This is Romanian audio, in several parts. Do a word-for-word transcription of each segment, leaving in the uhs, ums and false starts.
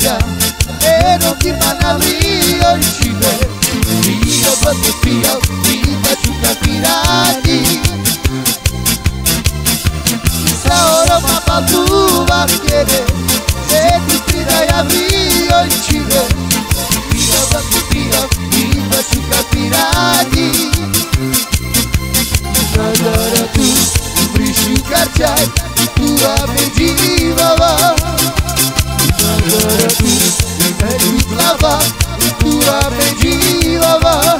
caccia e non ti manavio il cibo io quando fio ti faccio capirati sa ora ma tu va a chiedere se ti tirai a via il cibo io quando fio ti faccio capirati allora tu brisci caccia tu avevi va allora tu mi metti clava tu avevi va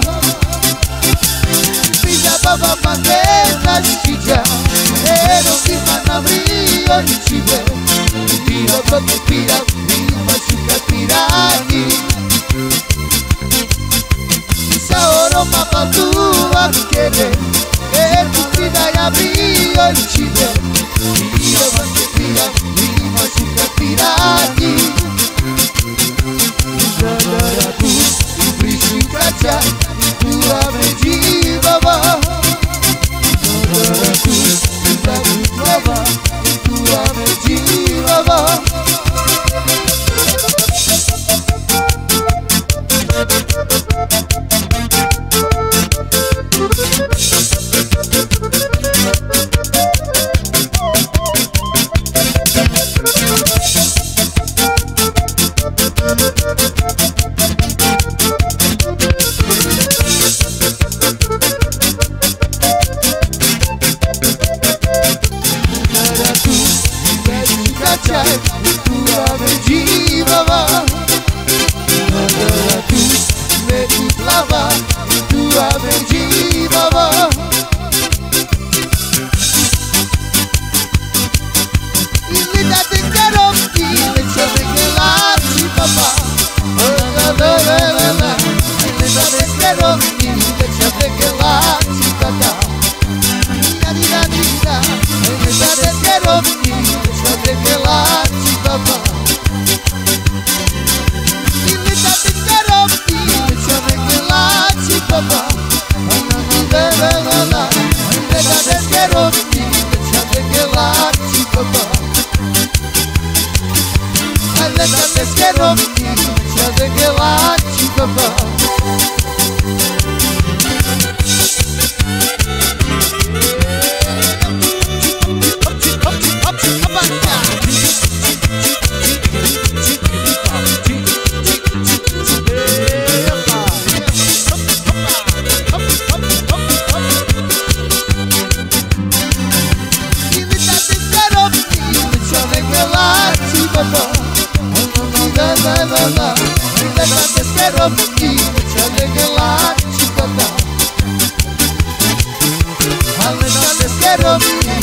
figlia papà mandetta ciccia e non ti fanno aprire il cibo tiro quando tira mi faccio capirati sa ora ma tu va a chiedere e tu ti dai a aprire il cibo io quando tira mi faccio capirati allora tu ti brisci in caccia tu avevi va allora tu ti dai prova tu avevi va tu avevi va allora tu metti clava tu avevi va invitate carotti le ciave che lasci papà invitate carotti le ciave che lasci papà invitate carotti le ciave che lasci papà invitate carotti le ciave che lasci papà invitate carotti le ciave che lasci papà invitate carotti le ciave che lasci papà Quiero